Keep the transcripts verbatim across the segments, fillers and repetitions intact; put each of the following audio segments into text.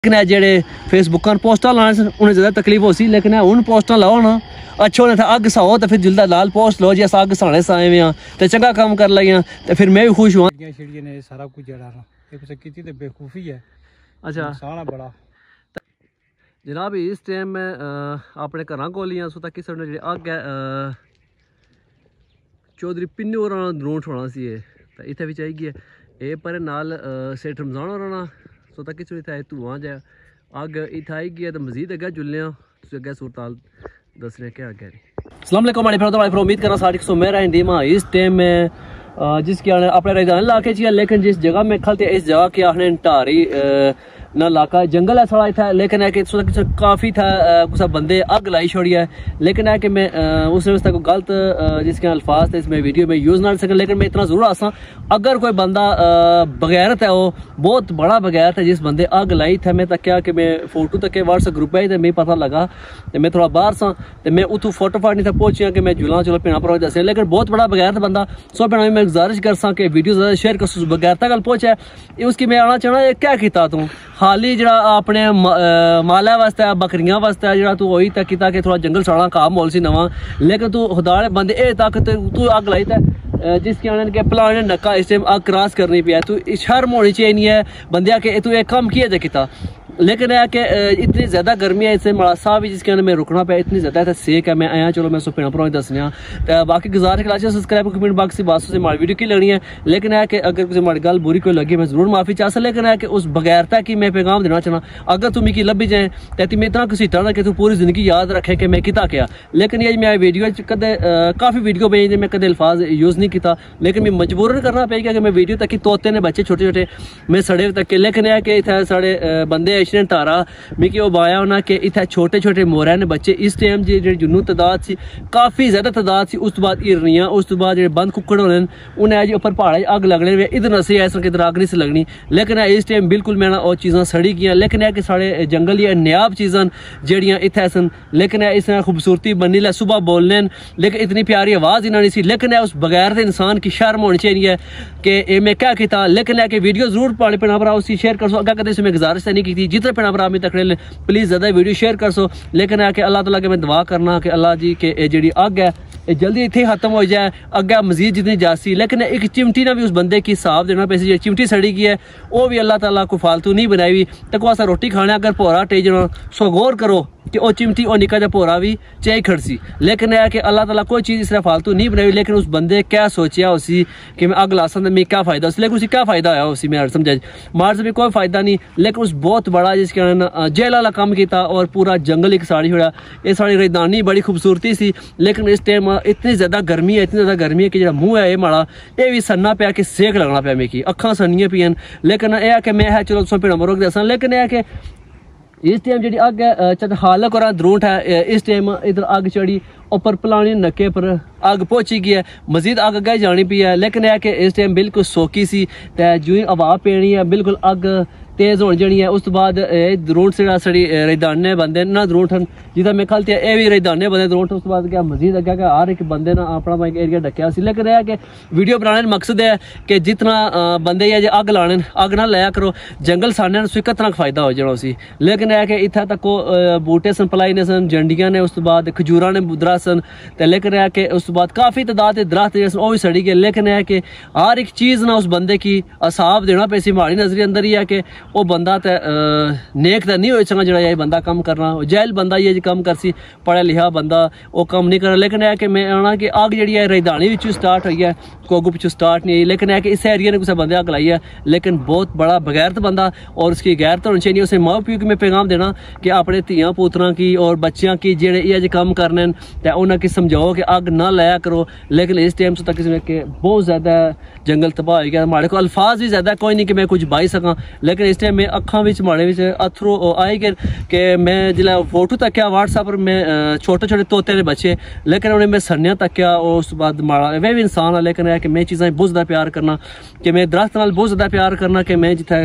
लेकिन जेह्ड़े फेसबुक पोस्टां लाने सन उन्हें ज़्यादा तकलीफ हो सी, लेकिन हूँ पोस्टां लाओ ना अच्छे होने अग सो तो फिर जिल्दा लाल पोस्ट लो जी अस अग साने साए में हाँ तो चंगा काम कर लगे तो फिर मैं भी खुश हुआ। ने सारा कुछ जड़ा की बेवकूफ़ी है। अच्छा सारा बड़ा जनाब इस टाइम मैं अपने घर कोल सो तक किसी जी अग है चौधरी पिन्नू होर द्रोण छोड़ा सी तो इतने भी चाहिए ये पर नाल सेठ रमजान होना सो तक किसी इतना धुआं जाए अग इतना आई गई तो मजीद अगर जुलने अगर सूरताल दसने क्या अगे। अस्सलाम वालेकुम माड़ी फिर तो उम्मीद करा सारी सो मेरा इंडीमा इस टाइम में जिसके अपने रैदान इलाके च लेकिन जिस जगह में खलते इस जगह के आखने ढारी ना इलाका जंगल है थोड़ा इतना लेकिन है कि काफ़ी था कुछ बंदे अग लाई छोड़ी है लेकिन है कि मैं उस तक गलत जिसके अल्फाज थे इसमें वीडियो में यूज़ ना कर सकें लेकिन मैं इतना ज़रूर आसा अगर कोई बंदा बगैरत है वो बहुत बड़ा बगैरत है जिस बंदे अग लाई था मैं तक क्या कि मैं फोटो तक व्हाट्सएप ग्रुप है तो मैं पता लगा तो मैं थोड़ा बाहर सा तो मैं उतू फोटो फाड़नी था पहुंचिया कि मैं जुला चलो पिना पर दस लेकिन बहुत बड़ा बगैरत बंदा सो पिना मैं गुजारिश कर सा कि वीडियो ज़्यादा शेयर कर बगैरता गल पहुंचा उसकी मैं आना चाहना क्या किया तू हाली जरा अपने माला वास्ते बकरियां वास्ते जरा तू वही तक किया कि थोड़ा जंगल साड़ा काम मोल सी नवा लेकिन तू खुदा बंदे ए तक तू अग लाई था जिसके आने के प्लान नक्का इस टाइम अग क्रॉस करनी पी है तू शर्म होनी चाहिए नहीं है बंदे के तू एक काम किया किया लेकिन है कि इतनी ज़्यादा गर्मी है इससे माड़ा सा भी जिसके अंदर मैं रुकना पाया इतनी ज़्यादा है सेक है मैं आया चलो मैं सो पिना पर दसने तो बाकी गुजारिश लाइक सब्सक्राइब कमेंट बॉक्स की बातों से माड़ी वीडियो की लगनी है लेकिन है कि अगर किसी माड़ी गल बुरी कोई लगी मैं जरूर माफ़ी चाह सकता लेकिन है कि उस बगैरता की मैं पैगाम देना चाहना अगर तू मिगी लभी जाए तो मैं इतना घसीटा ना कि तू पूरी जिंदगी याद रखे कि मैं किता क्या लेकिन ये मैं वीडियो कदे काफ़ी वीडियो भेजे मैं कदे अल्फाज यूज़ नहीं किया लेकिन मैं मजबूरन करना पेगा कि मैं वीडियो तक तोते ने बच्चे छोटे छोटे मैं सड़े तक लेकिन है कि इतना साढ़े बंदे एक्सीडेंट तारा मिगी वो बाया होना कि इतना छोटे छोटे मोरा ने बच्चे इस टाइम जी जुनू तादाद सी काफ़ी ज़्यादा तादाद सी उस तो बाद हिरनियां उस तो बाद जो बंद कुकड़ होने उन्हें जी उपर पहाड़ अग लगने इधर नसी ऐसा किधर अग नहीं सी लगनी लेकिन इस टाइम बिल्कुल मैं वो चीज़ां सड़ी गई लेकिन है कि साढ़े जंगल या नायाब चीज़ां जड़ियाँ इतने सन लेकिन इस खूबसूरती बननी लै सुबह बोलने लेकिन इतनी प्यारी आवाज़ इन्होंने सी लेकिन उस बगैर इंसान की शर्म होनी चाहिए कि मैं क्या किया लेकिन है कि वीडियो जरूर पाने पिना भरा उसकी शेयर कर सो अगर कदे से मैं गुजारिश नहीं की जितने पिना भरा तक प्लीज ज़्यादा वीडियो शेयर कर सो लेकिन है कि अल्लाह ताला के मैं दुआ करना कि अल्लाह जी के ये जी अग है ये जल्दी इतने खत्म हो जाए अगर मजीद जितनी जासी लेकिन एक चिमटी ने भी उस बंदे की हिसाब देना पैसे जी चिमटी सड़ी गई है वो भी अल्लाह ताला को फालतू नहीं बनाई हुई तो को असा रोटी खाने अगर भोरा टेजना सो गौर करो कि वो चिमटी और निका जा भोरा भी चाहे खड़सी लेकिन है कि अल्लाह ताला कोई चीज़ इस तरह फालतू नहीं बनाई लेकिन उस बंदे क्या सोचा उसी कि मैं अग लासा मैं क्या फ़ायदा उस लेकिन उसी क्या फ़ायदा आया उसी मैं समझा मार से भी कोई फ़ायदा नहीं लेकिन उस बहुत बड़ा जिसके जेल वाला काम किया और पूरा जंगल एक साड़ी छोड़ा ये साड़ी रैदानी बड़ी खूबसूरती सी लेकिन इस टाइम इतनी ज़्यादा गर्मी है इतनी ज़्यादा गर्मी है कि जो मुँह है ये माड़ा ये भी सन्ना पाया कि सेक लगना पाया मिगी अखा सन्नियां पियन लेकिन यह कि मैं है चलो पिंड मरोक दसा लेकिन यह कि इस टाइम जी अग है हालक और द्रोट है इस टाइम इधर अग चढ़ी ऊपर पलानी नक्के पर अग पहुंची गई है मजीद अग अगे जानी पी है लेकिन है कि इस टाइम बिल्कुल सोकी सी तो जूं हवा पेनी है बिल्कुल अग तेज होनी जानी है उस तो बाद द्रोट से सड़ी रैदाने बंदे ना द्रोट हैं जिदा मैं खलती है ये भी रैदाने बंदे द्रोट उस तो बाद क्या मजीद अगर क्या हर एक बंदे ना अपना एरिया ढक्या लेकिन यह कि वीडियो बनाने मकसद है कि जितना बंदे है अग लाने अग ना लाया करो जंगल साने कितना फायदा हो जाना उसी लेकिन यह कि इतना तक बूटे सन पलाई ने सन जंडियां ने उस तो बाद खजूरा ने बुदरा सन तो लेकिन है कि उस तो बाद काफ़ी तादाद दरख्त वो भी सड़ी गए लेकिन है कि हर एक चीज़ ना उस बंदे की असाब देना पे सी माड़ी नजरी अंदर ही है कि वो बंदा तो नेक तो नहीं हो चंगा जो ये बंदा कम करना जैल बंदा ये कम कर सी पढ़ा लिखा बंदा वो कम नहीं करना लेकिन है कि मैं आना कि अग जी है रैदानी पिछू स्टार्ट हुई है कोगू पिछू स्टार्ट नहीं हुई लेकिन है कि इस एरिया ने किसी बंदे अग लाई है लेकिन बहुत बड़ा बगैरत बंदा और उसकी गैरत होनी चाहिए उसे माँ प्यो की मैं पैगाम देना कि अपने धियाँ पुत्रा की और बच्चियाँ की जेड़े ये कम करने तो उन्हें समझाओ कि अग ना लाया करो लेकिन इस टाइम से तक कि बहुत ज़्यादा जंगल तबाह हो गया माड़े को अल्फाज भी ज़्यादा कोई नहीं कि मैं कुछ बाई सका लेकिन इस टाइम मैं अखा बिच माड़े बिच अथरू आई गए कि मैं जिला फोटो तक्या व्हाट्सएप पर मैं छोटे छोटे तोते ने बच्चे लेकिन उन्हें मैं सन्निया तक्या उस बाद माड़ा वे भी इंसान है लेकिन है कि मैं चीज़ें बहुत ज़्यादा प्यार करना कि मैं दरख्त नाल बहुत ज़्यादा प्यार करना कि मैं जिथे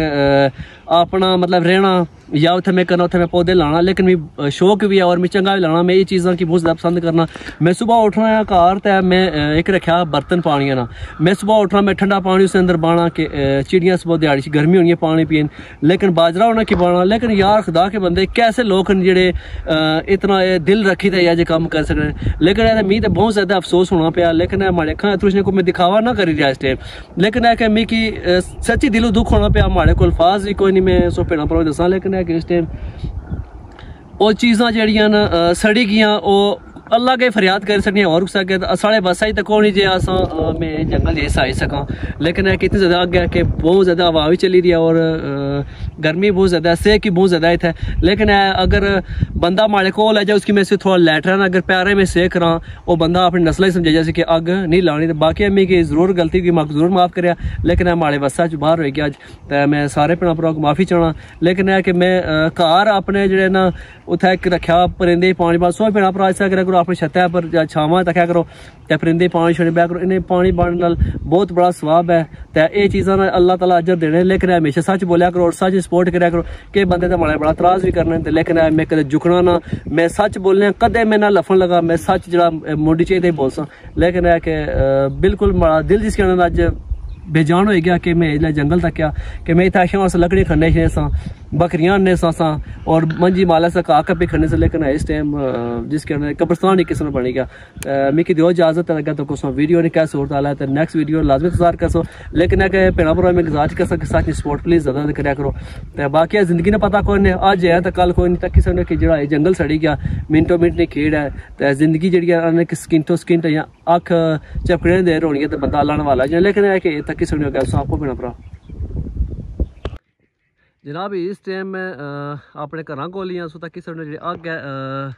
अपना मतलब रहना या उत्थे मैं करना उत्थे मैं पौधे लाना लेकिन मैं शौक भी है और मैं चंगा भी लाना मैं ये चीज़ां की बहुत ज़्यादा पसंद करना मैं सुबह उठना है घर तो मैं एक रखा बर्तन पानी ना मैं सुबह उठना मैं ठंडा पानी उसके अंदर बाना कि चिड़ियाँ सुबह दिहाड़ी गर्मी होनी है पानी पीन लेकिन बाजरा उन्हें की पाना। लेकिन यार खुदा के बंदे कैसे लोग न जेड़े इतना दिल रखी थे अज कम कर सकते। लेकिन मी तो बहुत ज़्यादा अफसोस होना पाया। लेकिन माड़े अखा तुझने को मैं दिखावा ना करी रहा इस टाइम। लेकिन है कि मिगी सच्ची दिलों दुख होना पाया। माड़े को अल्फाज भी कोई नहीं मैं सो भैन भ्राओं दसा। लेकिन है कि इस टाइम वो चीज़ां जड़ियां न सड़ी गियां वो अल्लाह के फरियाद कर सकनी और सके साढ़े बस आई तक होनी जे अस मैं जंगल जैसा आई सका। लेकिन है कितनी ज़्यादा अगे कि बहुत ज़्यादा हवा भी चली रही है और गर्मी बहुत ज़्यादा है, सेक की बहुत ज़्यादा है। लेकिन है अगर बंदा माड़े को ले जाए उसकी मैं से थोड़ा लैटरन अगर प्यारे में सेक रहा वो बंदा अपनी नस्ल ही समझा जैसे कि अग नहीं लानी। तो बाकी अम्मी की जरूर गलती की माँ जरूर माफ़ करे। लेकिन है माड़े बसा च बाहर हो गया अज तो मैं सारे भैन भ्राओं को माफ़ी चाहना। लेकिन है कि मैं घर अपने जेह्ड़े ना उत्थे एक रखा परिंदे पानी बाद सौ भैन भ्रा इस करो अपनी छत्तै पर या छावां तक्या करो तो परिंदे पानी छोड़े बैक करो। इन्हें पानी बाड़ने नाल बहुत बड़ा स्वाब है तो ये चीज़ां अल्लाह ताला अजर देने। लेकिन हमेशा सच बोलिया करो और सच सपोर्ट कराया करो। कि बंदे तो माड़ा बड़ा तराज भी करने। लेकिन मैं कदे झुकना ना, मैं सच बोलने कदे मैं ना लफन लगा, मैं सच जरा मुंडी चाहिए बोल सा। लेकिन है कि बिल्कुल माड़ा दिल जिस कहना अज बेजान हो गया कि मैं इसलिए जंगल तक क्या कि मैं इतना आशा वास्ते लकड़ी खन्ने से सा बकरियां ने सा सा और मंजी माला से काक भी खन्ने से। लेकिन इस टाइम जिस कहने कब्रस्तान ही किस्म बनी गया। मिकी दियो इजाजत लगा तो कुछ वीडियो नहीं कैसे सूरत आला है तो नेक्स्ट वीडियो लाजमी इंतजार कर सो। लेकिन है कि भैन भ्रा में गुजारिश कर सके साथ सपोर्ट प्लीज ज़्यादा कराया करो। तो बाकी जिंदगी ने पता कोई नहीं अज है तो कल कोई नहीं तक किसी ने कि जो जंगल सड़ी गया मिनटों मिनट नहीं खेड़ है तो जिंदगी जी स्किंटो स्किंट या अख झपकने देर होनी है तो बंदा लाने वाला। लेकिन है कि तक किसी ने आपको भैन भ्रा जनाब इस टाइम मैं अपने घर को लिया सो तक किसी ने जी अग है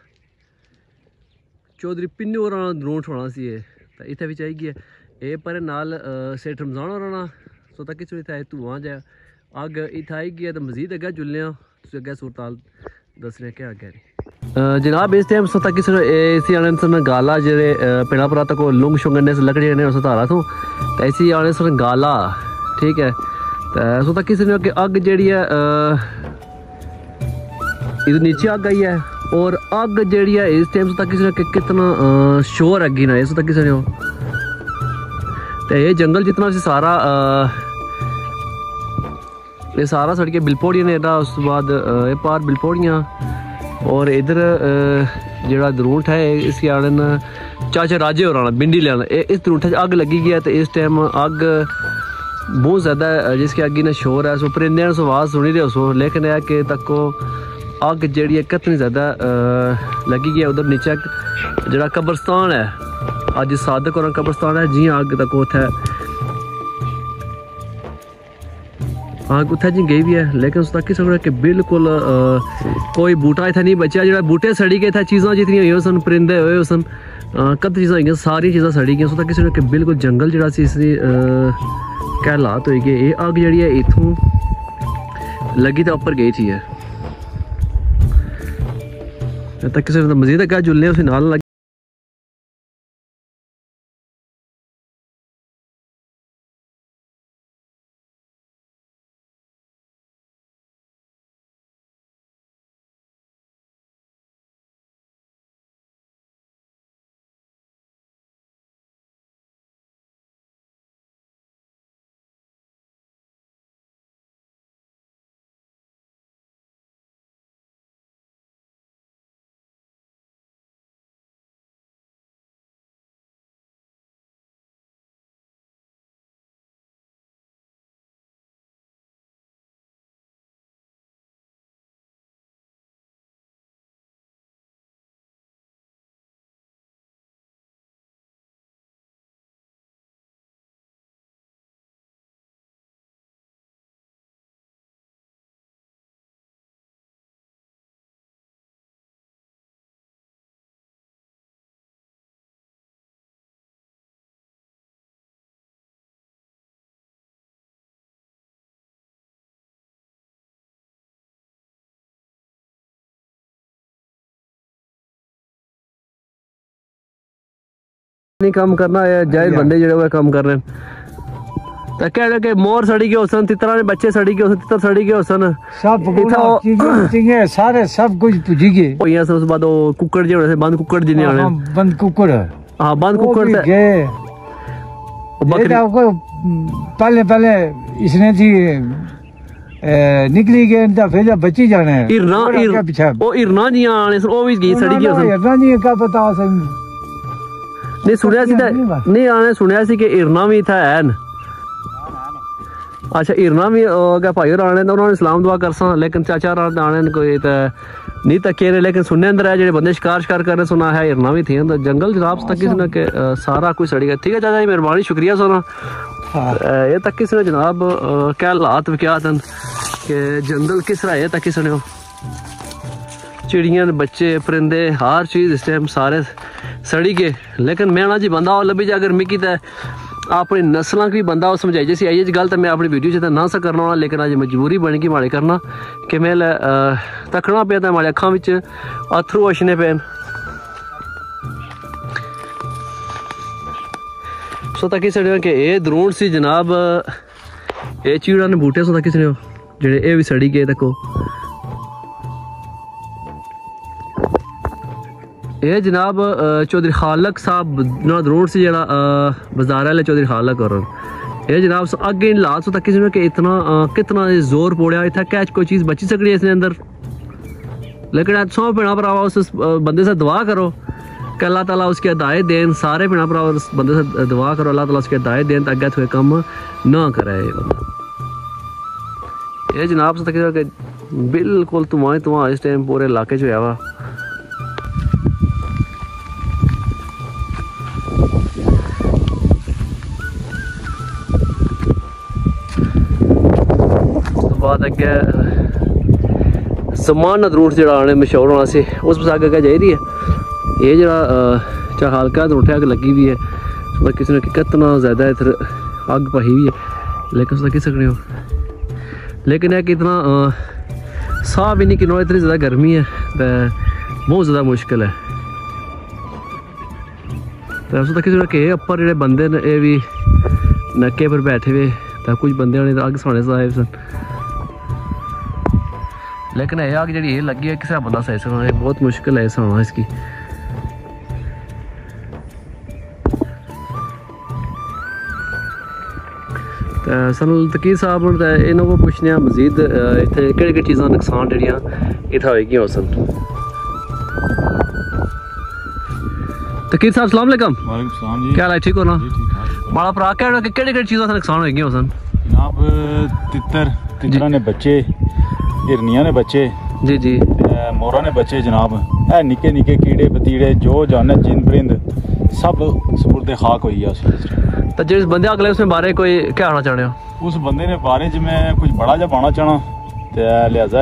चौधरी पिन्नू और ड्रोन छोड़ा सी तो इतने भी आई गया ये पर नाल सेठ रमजान और सो तक किसी इतना धुआं जाए अग इतना आई गया तो मजीद अगर जुलने अगर सूरताल दसने क्या अगे जनाब इस टाइम सो तक किसी इसी आने सन गाला जेरे भैन भ्रा तक लुंग शुंग लकड़ी ने उस धारा तो इसी आने सन गाला ठीक है। तो सो तक किसी ने अग जी है इधर नीचे अग आई है और अग जी है इस टाइम तक किसी ने कितना शोर अगी ना इस तक किसी ने तो ये जंगल जितना सी सारा ये सारा सड़ के बिलपोड़ियां ने उस बाद ये पार बिलपोड़ियां और इधर जड़ा दरूंठ है इसके आने चाचा राजे और आना बिंडी लेना इस दरूंठे अग लगी गई है। तो इस टाइम अग बहुत ज़्यादा जिसके अगे ना शोर है सो परिंदे ने आवाज़ सुनी रहे सो। लेकिन है कि तक अग जी है कितनी ज़्यादा लगी गई है। उधर नीचे जड़ा कब्रस्तान है अज सादक और कब्रस्तान है जी अग तक उथे अग उथे जी गई भी है। लेकिन उस तक किसी कि बिल्कुल कोई बूटा इतना नहीं बचा जो बूटे सड़ी गए थे चीज़ां जितनी हुई सन परिंदे हुए सन कद चीज़ां हुई सारी चीज़ां सड़ी गई। उस तक किसी कि बिल्कुल जंगल जरा सी क्या हालात हो गए। ये अग जी है इतों लगी तो उपर गई थी है तक किसी मजीद अगर जुलने उसे नाल लगी नहीं काम करना है जाहिर बंदे जो काम कर रहे हैं तो कह रहे कि मोर सड़ी के होसन तितरा ने बच्चे सड़ी के होसन तितर सड़ी के होसन सब चीजें सारे सब कुछ पुजी गए और यहाँ से उस बाद वो कुकड़ जो है बंद कुकड़ जिन्हें आने बंद कुकड़ हाँ बंद कुकड़ गए पहले पहले इसने थी निकली गए तो फिर बची जाने हिरना पीछे ओ हिरना जी आने ओ भी गई सड़ी गई हिरना जी का पता सही नहीं सुनया सी नहीं आने सुनया सी कि हिरना भी था है न अच्छा हिरना भी अगर भाई और आने तो उन्होंने सलाम दुआ कर सा लेकिन चाचा रात आने कोई तो नहीं तके रहे लेकिन सुनने अंदर है जो बंदे शिकार शिकार करने सुना है हिरना भी थी अंदर जंगल जनाब तक किसी ने के सारा कुछ सड़ी गया ठीक है चाचा जी मेहरबानी शुक्रिया सोना ये तक किसी ने जनाब क्या हालात क्या थे कि जंगल किस तरह है तक किसी ने चिड़ियाँ बच्चे परिंदे हर चीज़ इस टाइम सारे सड़ी गए लेकिन मैं ना जी बंदा और लभी जा अगर मिकी तो अपनी नस्लों की बंदा समझाई जैसी आई जी गल तो मैं अपनी वीडियो च ना सा करना होना लेकिन अज मजबूरी बन गई माड़े करना कि मैं तकना पे तो माड़े अखां बिच अथरू अछने पे सो तक सड़े कि ये द्रोण सी जनाब ये चीड़ा ने बूटे सो तक सड़े जेड़े ये भी सड़ी गए तको ये जनाब चौधरी खालक साहब ना द्रोण से जरा बाजार वाले चौधरी खालक और ये जनाब अगे लात सो तक किसी ने कि इतना कितना जोर पोड़िया इतना कैच कोई चीज़ बची सकती है इसके अंदर लेकिन सौ भैन भरावा उस बंदे से दुआ करो कि अल्लाह ताला उसकी हिदायत देन सारे भैन भरावा उस बंदे से दुआ करो अल्लाह ताला उसकी हिदायत देन तो अगे थोड़े कम ना करे ये जनाब से तक बिल्कुल धुआं धुआं इस टाइम पूरे इलाके च होया वा बाद अगे समान रूट जो आने मशहूर होना से उस पास अगे चाहिए है ये जरा चाहे हल्का उठे अग लगी भी है तो किसी ने कितना ज़्यादा इधर अग पही भी है लेकिन उसका किस सकते हो लेकिन है कि इतना साह भी नहीं कि इतनी ज़्यादा गर्मी है तो बहुत ज़्यादा मुश्किल है तो उस किसी के उपर जो बंदे ने ये भी नक्के पर बैठे हुए तो कुछ बंदे ने अग साने साहिब सन लेकिन यह आग जी लगी है किसी बंदा सही सकना बहुत मुश्किल है सहाना इसकी सन तकीर साहब इन्हों को पुछने मजीद इतने कि चीज़ा नुकसान जड़िया इतना होगी सन तकीर साहब सलाम अलैकुम क्या हाल है ठीक हो ना माड़ा भरा क्या कि चीज़ों का नुकसान होगी सन जनाब तितर तितरा ने बच्चे हिरनिया ने बच्चे जी जी मोरा ने बच्चे जनाब है निके निके कीड़े पतीड़े जो जाने जिन परिंद सब सपुर्दे खाक हुई है तो जिस बंदे अगले उसमें बारे कोई क्या आना चाहते हो उस बंदे ने बारे च मैं कुछ बड़ा जा पाना चाहना तो लिहाजा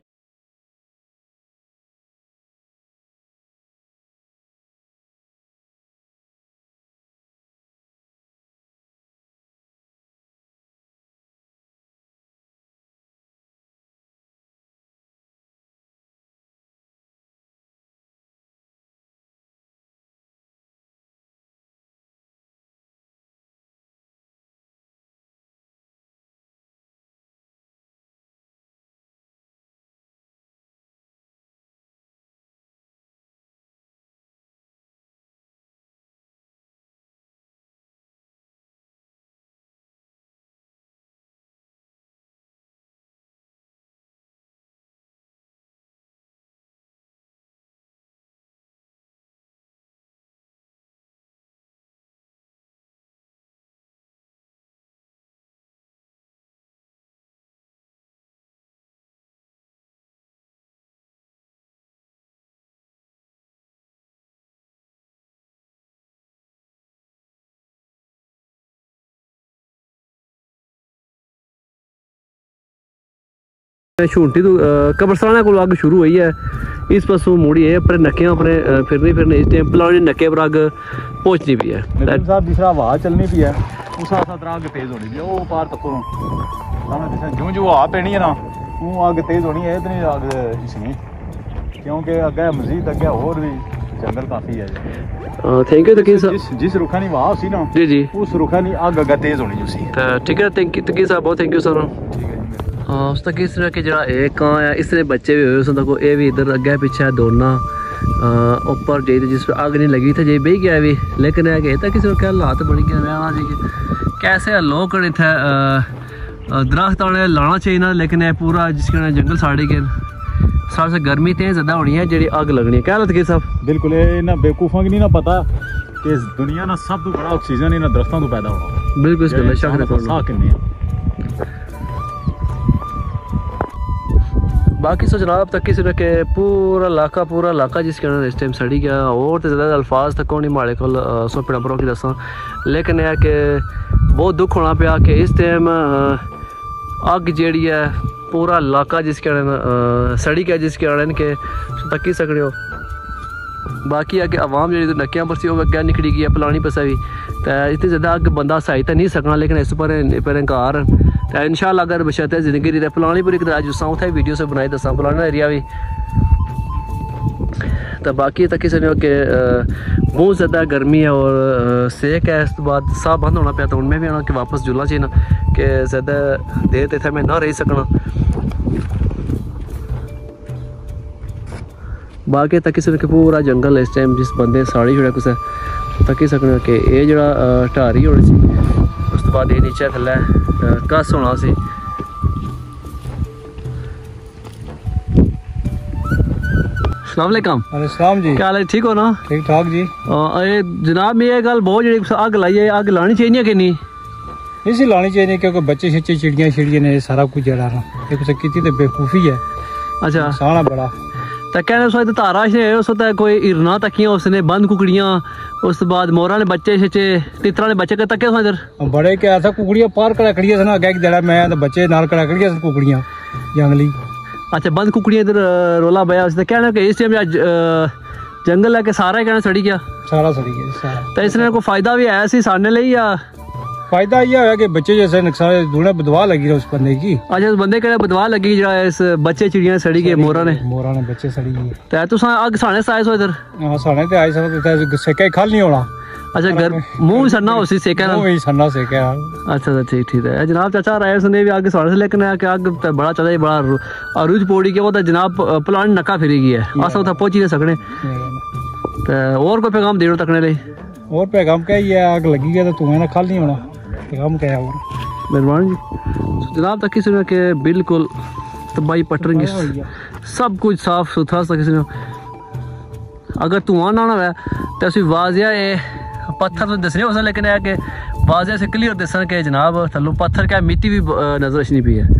छूटी तो कब्रस्तान को अग शुरू हुई है इस पासों मुड़ी है अपने नक्के अपने फिरने फिरने इस टाइम पुलाने नक्के पर अग पहुंचनी भी है साहब दूसरा हवा चलनी भी है उस साथ साथ अग तेज होनी भी है वो पार तक सामने जो जो हवा पैनी है ना वो अग तेज होनी है इतनी अग इसमें क्योंकि अगे मजीद अगे और भी जंगल काफ़ी है थैंक यू तकीर साहब जिस जिस रुखा नहीं वहाँ सी ना जी जी उस रुखा नहीं अग अगे तेज होनी उसी ठीक है थैंक यू तकीर साहब बहुत थैंक यू सर हाँ उस तक इस तरह के जरा एक कहाँ है इस तरह बच्चे भी हुए उसने को ये भी इधर अगे पीछे दोनों ऊपर जी जिस पर आग नहीं लगी थी जी बह गया भी लेकिन है कि किसी को क्या हालात बन गया मैं जी कैसे लोग इतने दरख्त उन्हें लाना चाहिए ना, लेकिन ये पूरा जिसके जंगल साड़ी गए सबसे गर्मी तो ज़्यादा होनी है जी अग लगनी है। क्या लगता है साहब? बिल्कुल इन्होंने बेवकूफा की नहीं ना पता कि इस दुनिया ना सब तो बड़ा ऑक्सीजन इन्होंने दरख्तों को पैदा होना। बिल्कुल बाकी सो जनाब तक किसी के पूरा इलाका पूरा इलाका जिसके इस टाइम सड़ी गया और तो ज़्यादा अल्फाज तक नहीं माड़े को सौ पिंडा पर की दसा, लेकिन यह कि बहुत दुख होना पाया कि इस टाइम अग जी है पूरा इलाका जिसके सड़ी गया जिसके कारण के तकी सकते हो। बाकी है कि आवाम जी नक्या पर सी अग्गै निकली गई पलानी पसा भी तो इतनी ज़्यादा अग बंदा सही तो नहीं सकना, लेकिन इस पर पर इनकार तो इंशाल्लाह अगर बशर्ते जिंदगी रही पलानी पूरी एक अज उसा उत्थे वीडियो से बनाई दसा पलाना एरिया भी तो बाकी तक किसी ने कि बहुत ज़्यादा गर्मी है और सेक है। इस बाद साह बंद होना पाया तो उनमें भी आना कि वापस जुलना चाहिए ना कि ज़्यादा देर इतने में ना रह सकना। बाकी तक किसी ने कि पूरा जंगल इस टाइम जिस बंदे साड़ी छुड़ा कुछ तकी सकना कि ये जरा ढारी होनी सी उस तो बाद ये नीचे थल्ले कस होना सी। अस्सलाम वालेकुम। अस्सलाम जी, क्या हाल है? ठीक हो ना? ठीक ठाक जी। ये जनाब मैं ये गल बहुत जी अग लाई है अग लानी चाहिए कि नहीं? इसी लानी चाहिए क्योंकि बच्चे शच्चे चिड़ियाँ छिड़ियाँ ने सारा कुछ जड़ा ना एक की तो बेवकूफ़ी है। अच्छा सारा बड़ा तो कहने उस तारा उस कोई हिरना तकियां उसने बंद कुकड़ियाँ उस बाद मोरा ने बच्चे शच्चे तितरा ने बच्चे के तके इधर बड़े क्या था कुकड़ियाँ पार कड़ा खड़िया ना अगे जड़ा मैं तो बच्चे नाल कड़ा खड़िया कुकड़ियाँ जंगली। अच्छा बंद कुकड़ियाँ इधर रोला पाया उसने कहना कि इस टाइम जंगल है कि सारा ही कहना सड़ी गया सारा सड़ी गया सारा। तो इसने कोई फायदा भी आया सी साड़ने लिए या फायदा यह है कि बच्चे जैसे नुकसान दूना बदवा लगी उस बंदे की। अच्छा उस बंदे के बदवा लगी जरा इस बच्चे चिड़ियाँ सड़ी गए मोरा ने मोरा ने बच्चे सड़ी गए तो तुस अग साने से आए सो इधर? हां साने ते आए सो सेका खल नहीं होना। अच्छा घर मुंह सन्ना हो सी सेका ना मुंह सन्ना सेका। अच्छा ठीक ठीक है जनाब चाचा रहे उसने भी आगे साने से लेकिन कि अग बड़ा चला बड़ा अरूज पौड़ी के वो तो जनाब प्लान नका फिरी गई है अस उतना पहुंच नहीं सकने तो और कोई पैगाम देना तकने लिए और पैगाम क्या ही है आग लगी है तो तुम्हें ना खल नहीं होना पैगाम क्या है और मेहरबानी जी जनाब तक किसी ने के बिल्कुल तबाही पटरेंगे सब कुछ साफ सुथरा सा किसी ने अगर धुआं ना है तो असं वाजिया पत्थर तो दसने हो लेकिन है कि वाजिया से क्लियर दसन के जनाब थल्लों पत्थर क्या मिट्टी भी नजर अच्छी पी है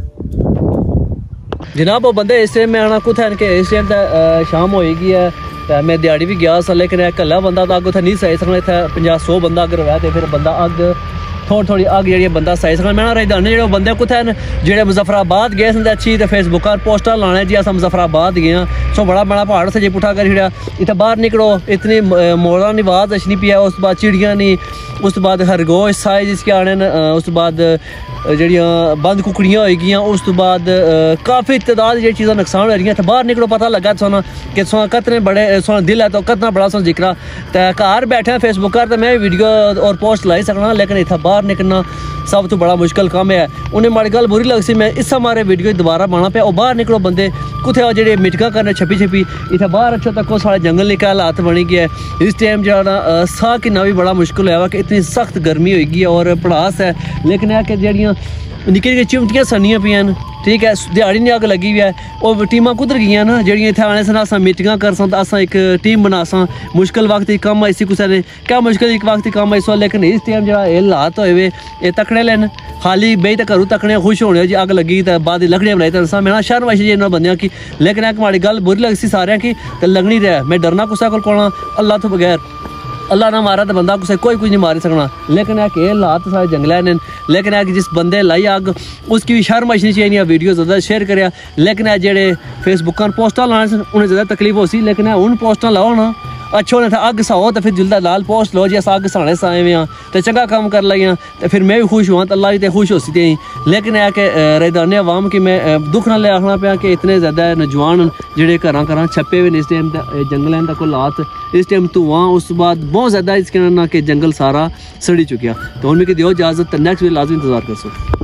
जनाब। वो बंदे इस टाइम में आना कुछ है कि इस टाइम शाम होएगी है तो मैं दिहाड़ी भी गया सा लेकिन कला बंदा तो अग उत्थे नहीं सही सकना इतना पंजा सौ बंदा अगर रहा तो फिर बंदा अग थोड़ी थोड़ी अग जी बंदा सही सकना। मैं राजधानी जो बंदे कुछ हैं जो मुजफ्फराबाद गए थे अच्छी तो फेसबुक पर पोस्टर लाने जी अस मुजफ्फराबाद गए सो बड़ा बड़ा पहाड़ से जी पुठा कर छिड़ा इतना बाहर निकलो इतनी मोड़ा नहीं आवाज अच्छी पिया उस बाद चिड़ियाँ नहीं उस बाद खरगोश साए जिसके आने उस बाद जड़ियाँ बंद कुकड़ियाँ होएगियाँ उस तो बाद काफ़ी तादाद जी चीज़ा नुकसान हो रही बाहर निकलो पता लगा सोना कि सोना कतने बड़े सोना दिल है तो कतना बड़ा सोना जिक्रा तो घर बैठे फेसबुक पर तो मैं वीडियो और पोस्ट लाई सकना लेकिन इतना बाहर निकलना सब तो बड़ा मुश्किल काम है। उन्हें माड़ी गल बुरी लग सी मैं इस मारे वीडियो दोबारा पाना पे और बाहर निकलो बंदे कुछ जे मिटका करने छपी छपी इतना बाहर अच्छो तक सारे जंगल निका हालात बनी गया इस टाइम जो साह किन्ना भी बड़ा मुश्किल होया कि इतनी सख्त गर्मी होगी है और भड़ास है लेकिन है कि जड़ियाँ निक्की निक्की चिमटियाँ सनियाँ पियां ठीक है दिहाड़ी नहीं अग लगी हुई है और टीमां कुदर गई ना जड़ियाँ इतने आने से अस मीटिंग कर सा अस एक टीम बना सा मुश्किल वक्त ही कम आई सी कुछ ने क्या मुश्किल एक वक्त ही कम आई सो लेकिन इस टाइम जो हालात होए ये तकने लैन खाली बेई तो घरों तकने खुश होने जी अग लगी तो बाद लकड़ियाँ बनाई तो मैं शर्म आई जी बंद की लेकिन एक माड़ी गल बुरी लग सी सारे की तो लगनी रहा मैं डरना कुछ को कौन अल्लाह तो बगैर अल्लाह ना मारा तो बंदा कुछ कोई कुछ नहीं मारी सकना लेकिन है कि हालात सारे जंगल ने लेकिन है कि जिस बंदे लाई अग उसकी भी शर्म अच्छी चाहिए वीडियो ज़्यादा शेयर करें लेकिन है जेडे फेसबुक पर पोस्टर लाने से उन्हें ज़्यादा तकलीफ हो सी लेकिन है उन पोस्टर लाओ ना अच्छो ने था अग सहो तो फिर जुलदा लाल पोस्ट लो जी अस अग साने से आए हुए हाँ तो चंगा काम कर लिया तो फिर मैं भी खुश हुआ तो अल्लाह भी तो खुश हो सी थी लेकिन है कि राजधानी अवाम की मैं दुख ना ले आखना पाया कि इतने ज़्यादा नौजवान जेडे घर घर छपे हुए इस टाइम जंगल का कोई हालात इस टाइम धुआं उस बाद बहुत ज़्यादा इसके ना कि जंगल सारा सड़ी चुकिया तो उनमें दियो इजाज़त नेक्स्ट वीडियो लाजमी इंतजार कर सो।